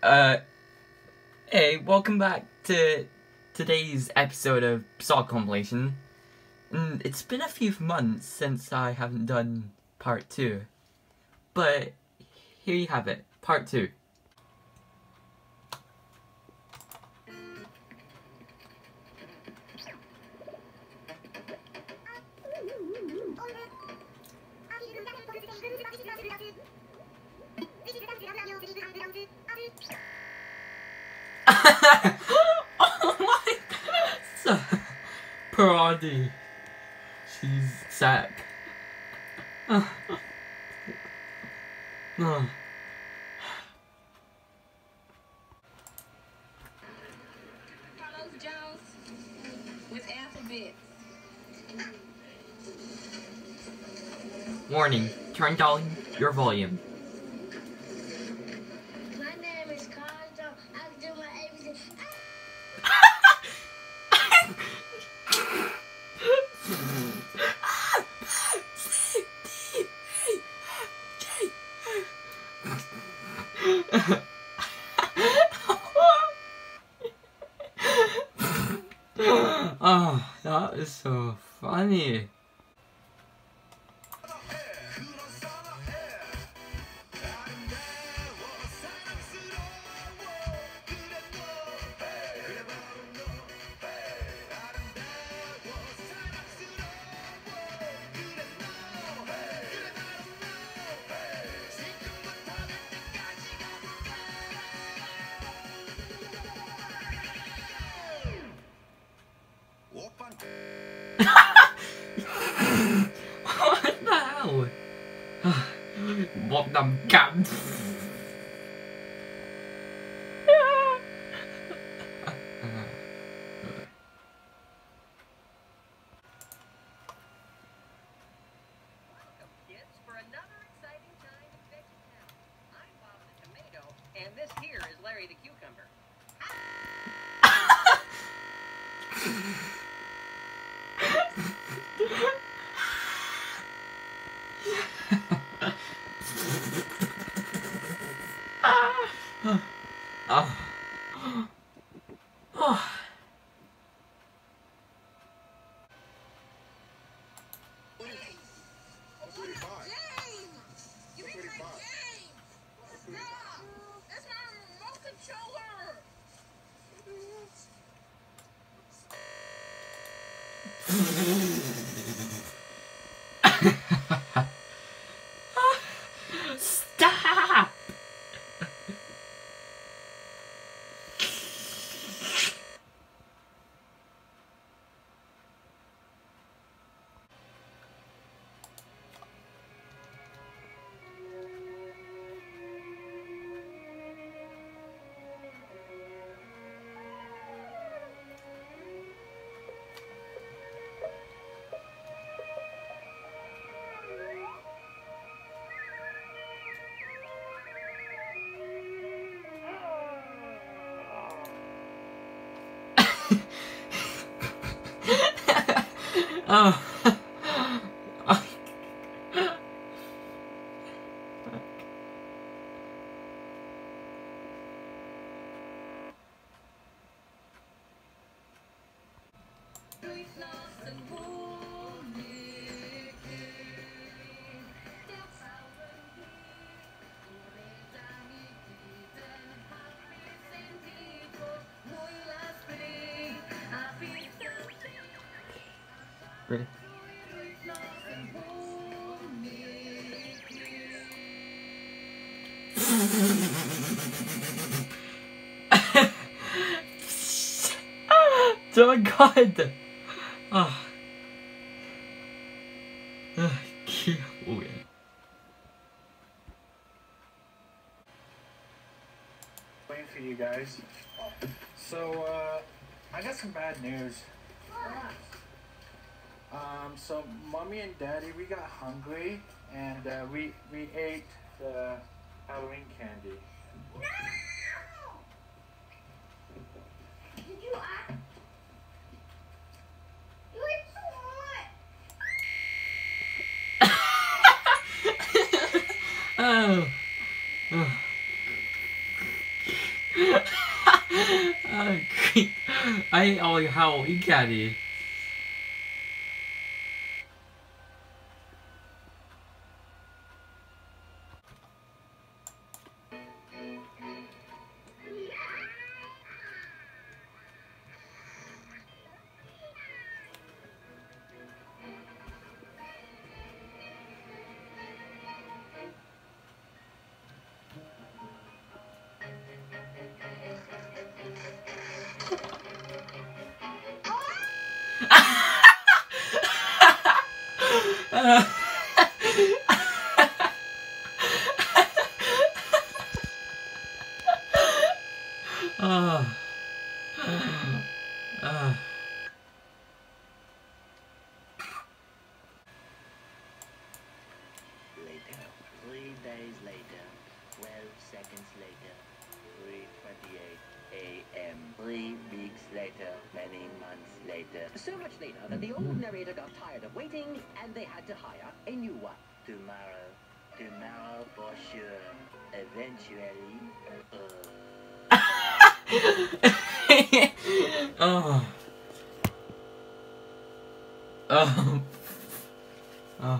Hey, welcome back to today's episode of Saw Compilation. It's been a few months since I haven't done part 2, but here you have it, part 2. Oh my god! Parody. She's Zach. Carlos Jones with alphabet. Warning, turn down your volume. My name is Carlos. I can do my ABC. Oh, that is so funny. What the hell? Một đầm cặn. Kids, for another exciting time in VeggieTown. I'm Bob the Tomato, and this here is Larry the Cucumber. Oh. Oh. Stop! Oh. Ready? Oh my god! Oh. Cute. Waiting for you guys. So, I got some bad news. So mommy and daddy, we got hungry and we ate the Halloween candy. No! Did you act? You ate so much! Oh. Oh. I ôi hầu ý cả đi. Later, 3 days later, 12 seconds later, 3:28 a.m. 3 weeks later, many months later. So much later that the old narrator got tired of waiting and they had to hire a new one. Tomorrow for sure. Eventually, Oh. Oh. Oh.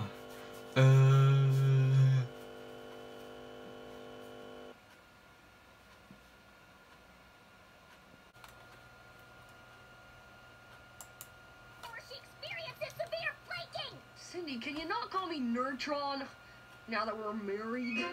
Or she experiences severe flaking. Cindy, can you not call me Nerdtron now that we're married?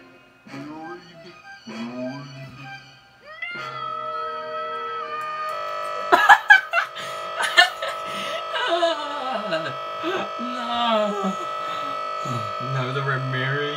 No. Now that we're married.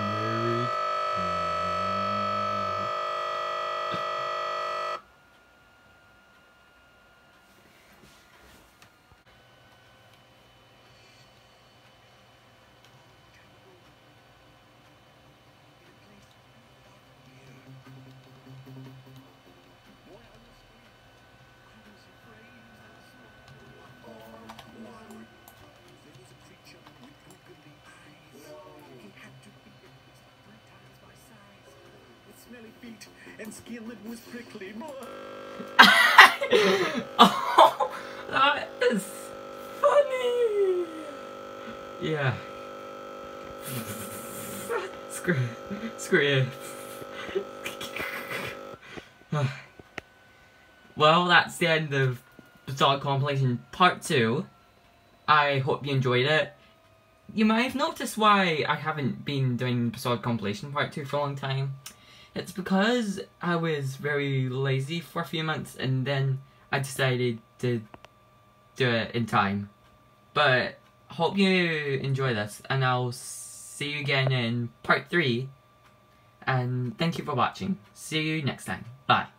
Smelly feet and skin that was prickly. Oh, that is funny. Yeah. Screw it. Well, that's the end of Bizarre Compilation Part 2. I hope you enjoyed it. You might have noticed why I haven't been doing Bizarre Compilation Part 2 for a long time. It's because I was very lazy for a few months and then I decided to do it in time. But hope you enjoy this and I'll see you again in Part 3. And thank you for watching. See you next time. Bye.